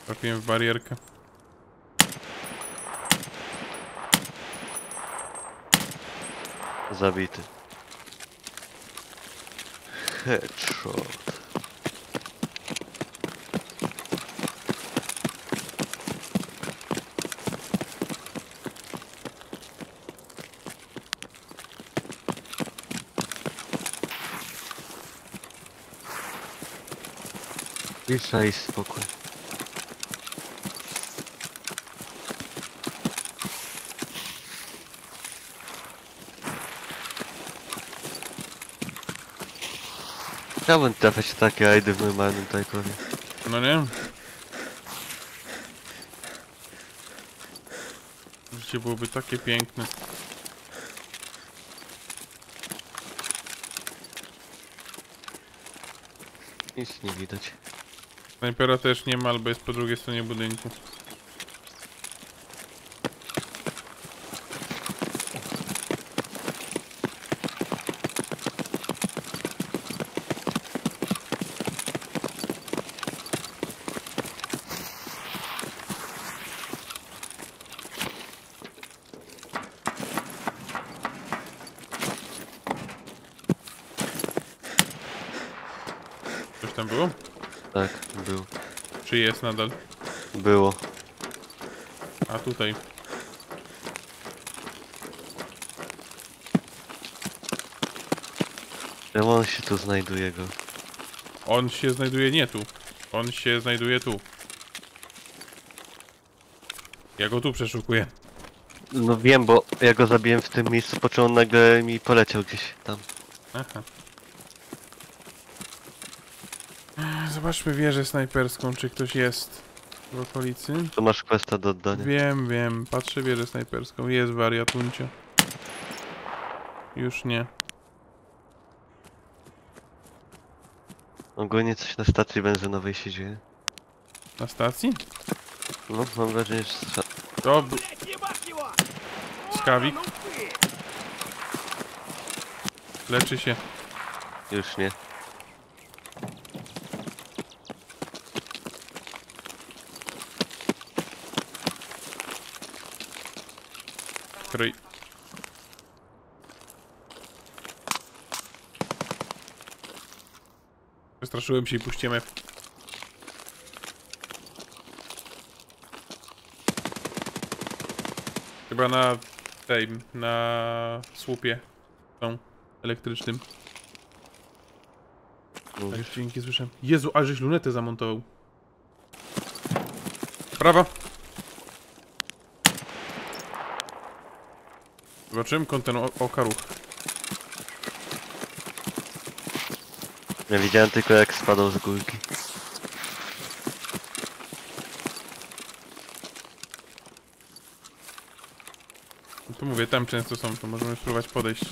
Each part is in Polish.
Trafiłem w barierkę. Zabity. Headshot. Cisza i spokój. Chciałbym trafiać takie rajdy w normalnym tajkowie. No nie? Życie byłoby takie piękne. Nic nie widać. Snajpera też nie ma, albo jest po drugiej stronie budynku. Coś tam było? Tak, był. Czy jest nadal? Było. A tutaj. Czemu on się tu znajduje go? On się znajduje nie tu. On się znajduje tu. Ja go tu przeszukuję. No wiem, bo ja go zabiłem w tym miejscu, po czym on nagle mi poleciał gdzieś tam. Aha. Zobaczmy wieżę snajperską, czy ktoś jest w okolicy. Tu masz questa do oddania. Wiem. Patrzę wieżę snajperską. Jest wariatuncio. Już nie. Ogólnie coś na stacji benzynowej się dzieje. Na stacji? No, mam wrażenie, że... To... Skawik. Leczy się. Już nie. Kroj. Przestraszyłem się i puściłem F. Chyba na tej, na słupie są elektrycznym. Tak, dźwięki słyszę. Jezu, aż żeś lunetę zamontował. Prawa. Zobaczyłem kątem oka ruch. Ja widziałem tylko jak spadał z górki. No to mówię, tam często są, to możemy spróbować podejść.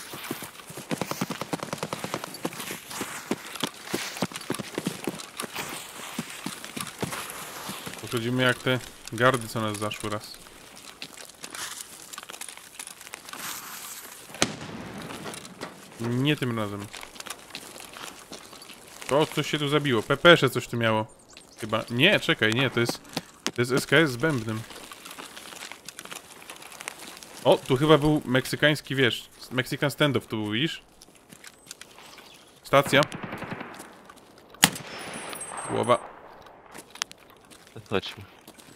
Pochodzimy jak te gardy, co nas zaszły raz. Nie tym razem. O, coś się tu zabiło. Pepesze coś tu miało. Chyba. Nie, czekaj, nie, to jest SKS z bębnem. O, tu chyba był meksykański, wiesz, Mexican standoff tu był, widzisz? Stacja. Głowa. Chodźmy.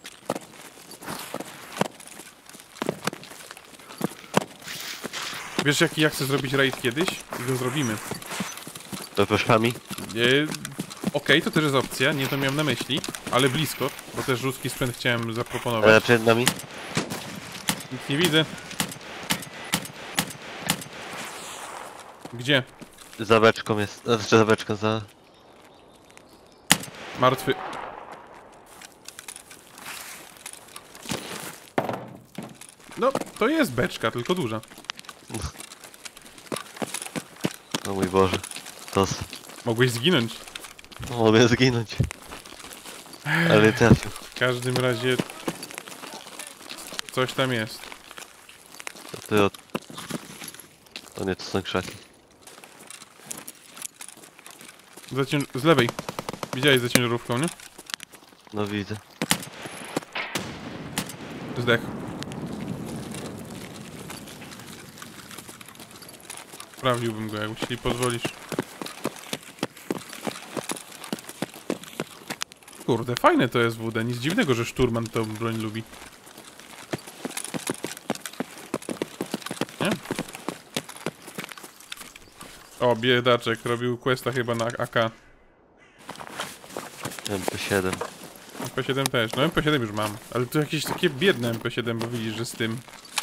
Wiesz jaki ja chcę zrobić raid kiedyś? I go zrobimy. To proszami? Okej, to też jest opcja, nie to miałem na myśli, ale blisko, bo też ruski sprzęt chciałem zaproponować. Przed nami? Nic nie widzę. Gdzie? Za beczką jest, znaczy za beczką, za... Martwy. No, to jest beczka, tylko duża. O mój Boże. To... Mogłeś zginąć. Mogę zginąć. Ale nie trafił. W każdym razie... Coś tam jest. To od... O nie, to są krzaki. Z lewej. Widziałeś za ciężarówką, nie? No widzę. Zdech. Sprawdziłbym go, jak jeśli pozwolisz. Kurde, fajne to jest WD. Nic dziwnego, że szturman tą broń lubi. Nie? O, biedaczek. Robił questa chyba na AK. MP7. MP7 też. No MP7 już mam. Ale to jakieś takie biedne MP7, bo widzisz, że z tym...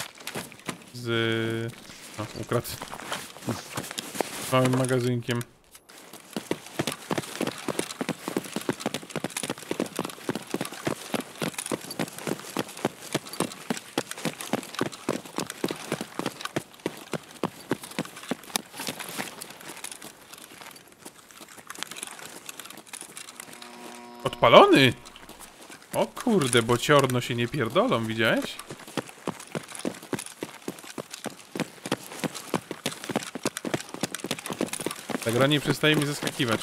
Z... No, ukradł. Z małym magazynkiem. Odpalony! O kurde, bo ciorno się nie pierdolą, widziałeś? Ta gra nie przestaje mi zaskakiwać.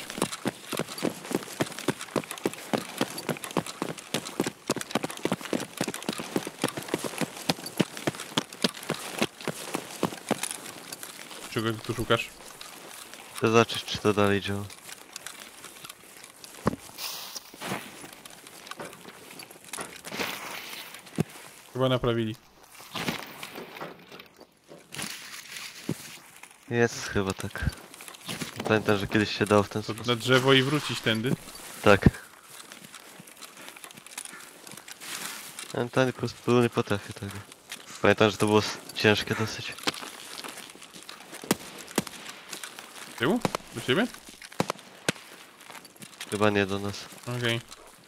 Czego ty tu szukasz? Chcę zobaczyć, czy to dalej działa. Chyba naprawili. Jest chyba tak. Pamiętam, że kiedyś się dało w ten To sposób. na drzewo i wrócić tędy. Tak. Pamiętam, po prostu nie potrafię tego. Pamiętam, że to było ciężkie dosyć. Tyłu? Do ciebie? Chyba nie do nas. Okej.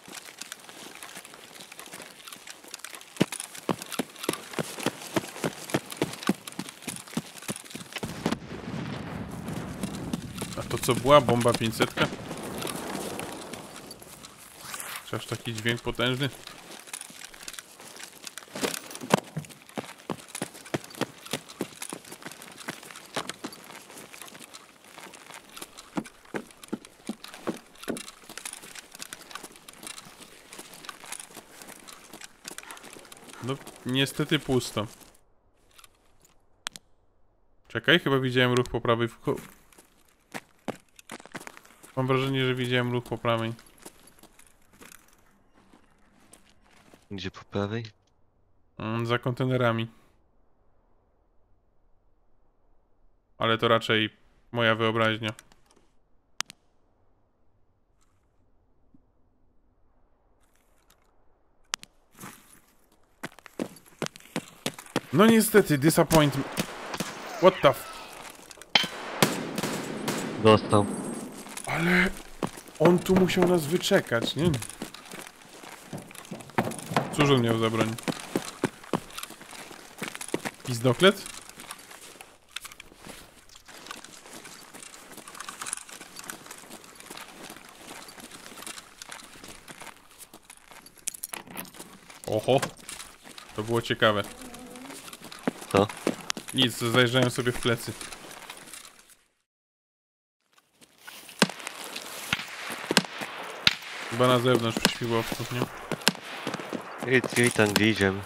A to co była? Bomba 500? Czy aż taki dźwięk potężny? No, niestety pusto. Czekaj, chyba widziałem ruch po prawej. Mam wrażenie, że widziałem ruch po prawej. Gdzie po prawej? Za kontenerami. Ale to raczej moja wyobraźnia. No niestety, disappointment. What the f... Dostał. Ale... On tu musiał nas wyczekać, nie? Cóż on miał za broń? Pizdoklet? Oho. To było ciekawe. Co? Nic, zajrzałem sobie w plecy. Chyba na zewnątrz przy śmigłowców, nie? I tam gdzie idziemy.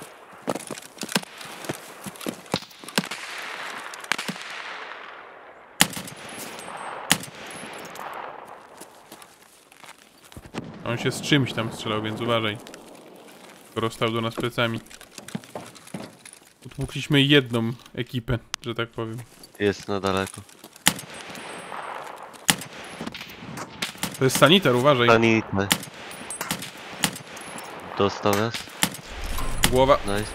On się z czymś tam strzelał, więc uważaj. Skoro stał do nas plecami. Utłukliśmy jedną ekipę, że tak powiem. Jest na daleko. To jest sanitar, uważaj. Sanitne. Dostał raz. Głowa. Nice.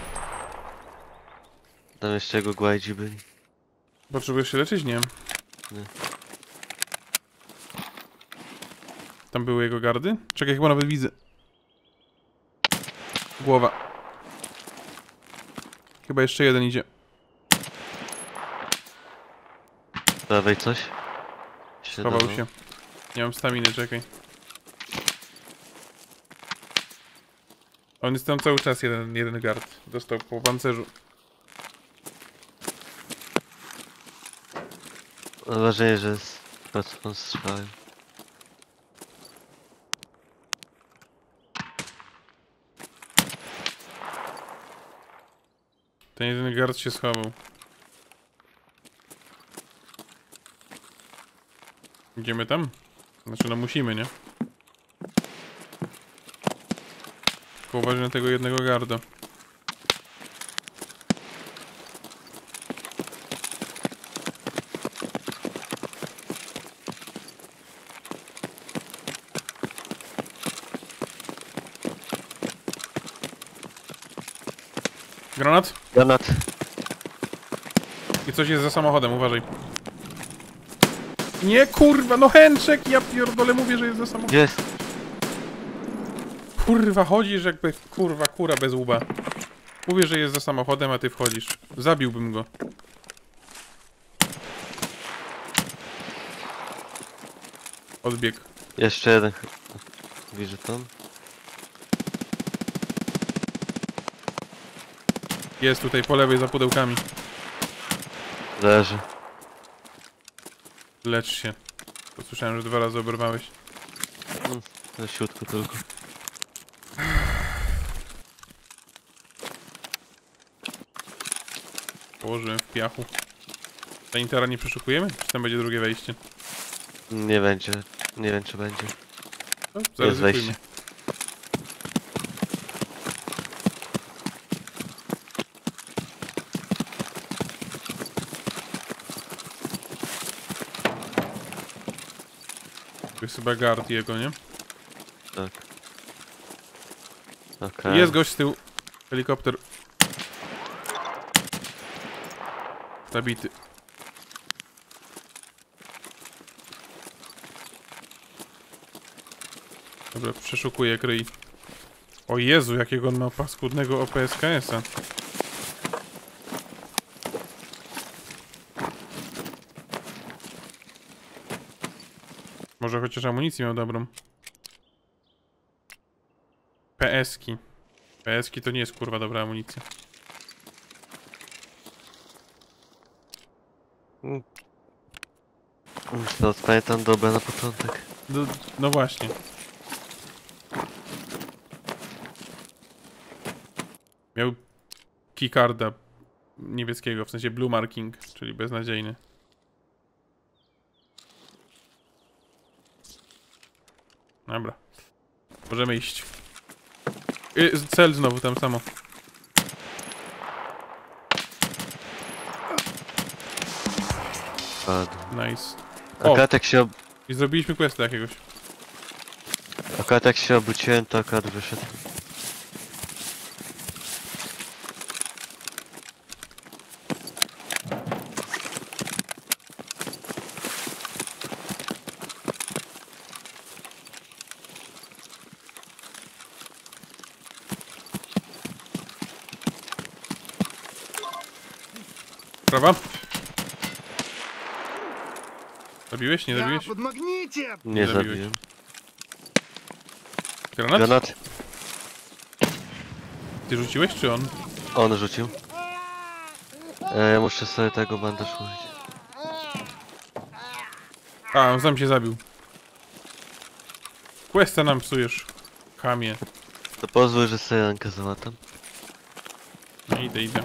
Tam jeszcze jego głajdzi byli. Potrzebujesz się leczyć? Nie. Nie. Tam były jego gardy? Czekaj, chyba nawet widzę. Głowa. Chyba jeszcze jeden idzie. Z prawej coś? Schował dało. się. Nie mam staminy, czekaj. On jest tam cały czas jeden gard. Dostał po pancerzu. Mam wrażenie, że jest on strzałem. Ten jeden gard się schował. Idziemy tam? Znaczy no musimy, nie? Tylko uważaj na tego jednego garda. Granat? Granat. I coś jest za samochodem, uważaj. Nie, kurwa, no Henczek, ja pierdolę, mówię, że jest za samochodem. Jest. Kurwa, chodzisz jakby, kurwa, kura bez łba. Mówię, że jest za samochodem, a ty wchodzisz. Zabiłbym go. Odbieg. Jeszcze jeden. Widzę tam. Jest tutaj po lewej za pudełkami. Leży. Lecz się. Posłyszałem, że 2 razy oberwałeś. Na środku tylko. Położyłem w piachu. Ta intera nie przeszukujemy? Czy tam będzie drugie wejście? Nie będzie. Nie wiem czy będzie. No, Jest zaryzykujmy. wejście. To jest chyba guard jego, nie? Tak. Okej. Jest gość z tyłu. Helikopter. Zabity. Dobra, przeszukuję kryj. O Jezu, jakiego on ma paskudnego OPSKS-a. Może chociaż amunicję miał dobrą. PS-ki. PS-ki to nie jest kurwa dobra amunicja. To pamiętam dobre na początek. No właśnie. Miał keycarda niebieskiego, w sensie blue marking, czyli beznadziejny. Dobra. Możemy iść. Cel znowu tam samo. Padł. Nice. O! Akurat jak się I zrobiliśmy questa jakiegoś. Akurat jak się obróciłem, to akurat wyszedł. Prawa? Zabiłeś? Nie Я zabiłeś? подмагните! Nie Zabiłeś. zabiłem. Granat? Granat? Ty rzuciłeś czy on? On rzucił. Ja muszę sobie tego bandaż użyć. A, on sam się zabił. Questa nam psujesz. Chamie. To pozwól, że sobie rękę załatam. No idę, idę.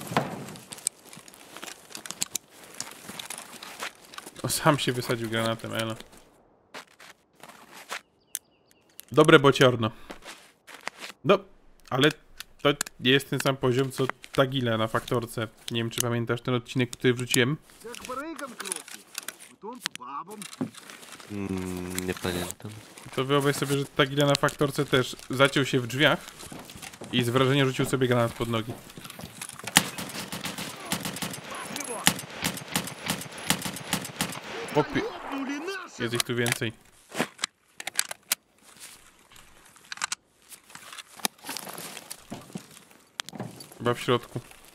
O, sam się wysadził granatem, elo. Dobre bociorno. No, ale to nie jest ten sam poziom co Tagila na faktorce. Nie wiem, czy pamiętasz ten odcinek, który wrzuciłem. Как барыгам крутит, потом по бабам. Nie pamiętam. To wyobraź sobie, że Tagila na faktorce też zaciął się w drzwiach i z wrażenia rzucił sobie granat pod nogi. Popie... Лопнули наши! Jest ich tu więcej. Chyba w środku.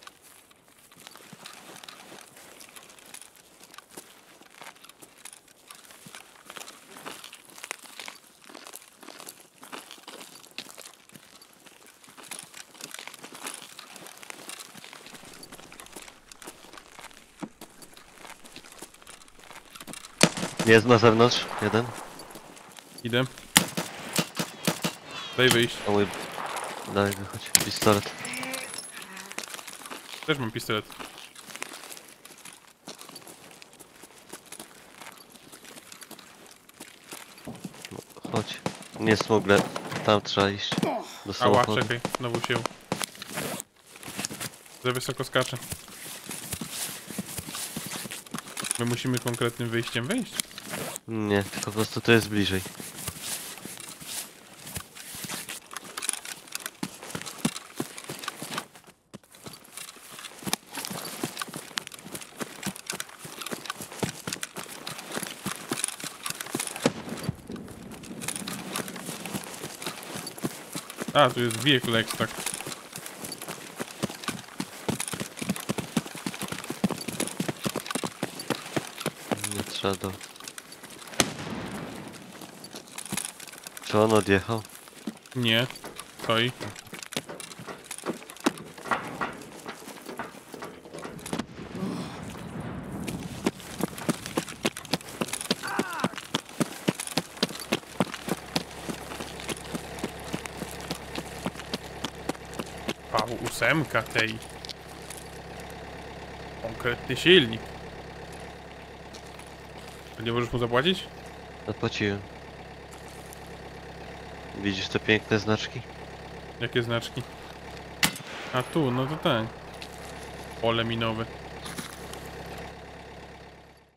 Jest na zewnątrz, jeden. Idę. Daj wyjść. A mój... Daj wychodź. Pistolet. Też mam pistolet. Chodź. Nie smugle. Tam trzeba iść. Do Ała, samochodu. czekaj, znowu się. Za wysoko skaczę. My musimy konkretnym wyjściem wejść. Nie, tylko po prostu to jest bliżej. A, tu jest vehicle extract. Nie trzeba do... Czy on odjechał? Nie. Stoi. V8 tej. Konkretny silnik. To nie możesz mu zapłacić? Zapłaciłem. Widzisz te piękne znaczki? Jakie znaczki? A tu, no to tak. Pole minowe.